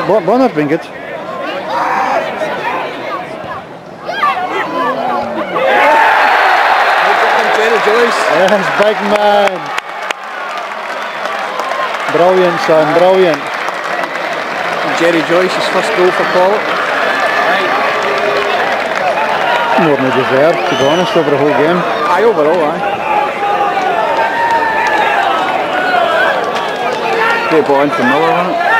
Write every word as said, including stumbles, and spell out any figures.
Bonnet been good. Jerry Joyce. Yes, big man. Brilliant, son, brilliant. Jerry Joyce's first goal for Paul. More than deserved, to be honest, over the whole game. Aye, overall, aye. Great ball in from Miller, wasn't it?